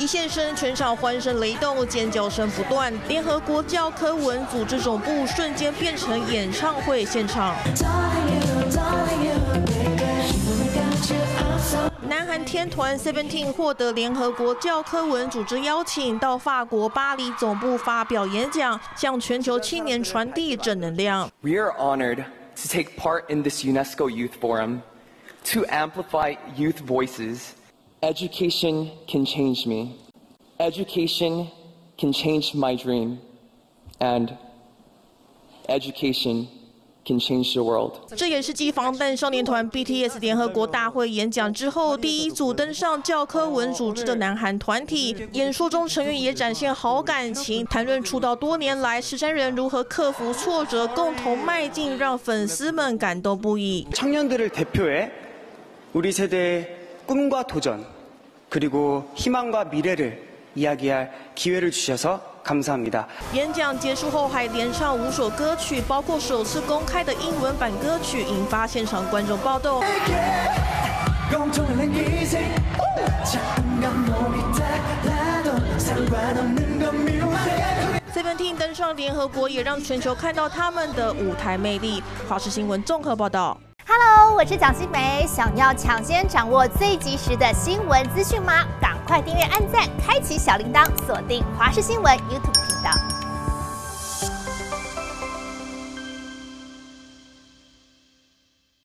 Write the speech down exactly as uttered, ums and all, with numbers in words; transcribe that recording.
现身，全场欢声雷动，尖叫声不断。联合国教科文组织总部瞬间变成演唱会现场。南韩天团 Seventeen 获得联合国教科文组织邀请，到法国巴黎总部发表演讲，向全球青年传递正能量。 We are honored to take part in this UNESCO Youth Forum to amplify youth voices. Education can change me. Education can change my dream. And education can change the world. 这也是继防弹少年团 B T S 联合国大会演讲之后，第一组登上教科文组织的南韩团体。演说中，成员也展现好感情，谈论出道多年来十三人如何克服挫折，共同迈进，让粉丝们感动不已。 청년들을 대표해 우리 세대의 꿈과 도전 그리고 희망과 미래를 이야기할 기회를 주셔서 감사합니다. 演讲结束后，还连唱五首歌曲，包括首次公开的英文版歌曲，引发现场观众暴动。Seventeen 登上联合国，也让全球看到他们的舞台魅力。华视新闻综合报道。 Hello， 我是蒋欣梅。想要抢先掌握最及时的新闻资讯吗？赶快订阅、按赞、开启小铃铛，锁定华视新闻 YouTube 频道。